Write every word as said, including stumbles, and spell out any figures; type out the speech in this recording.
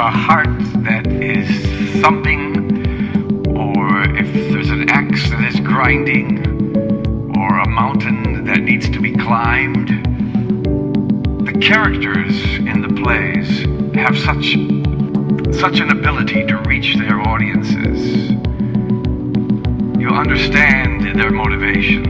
a heart that is thumping, or if there's an axe that is grinding, or a mountain that needs to be climbed. The characters in the plays have such, such an ability to reach their audiences. You understand their motivations.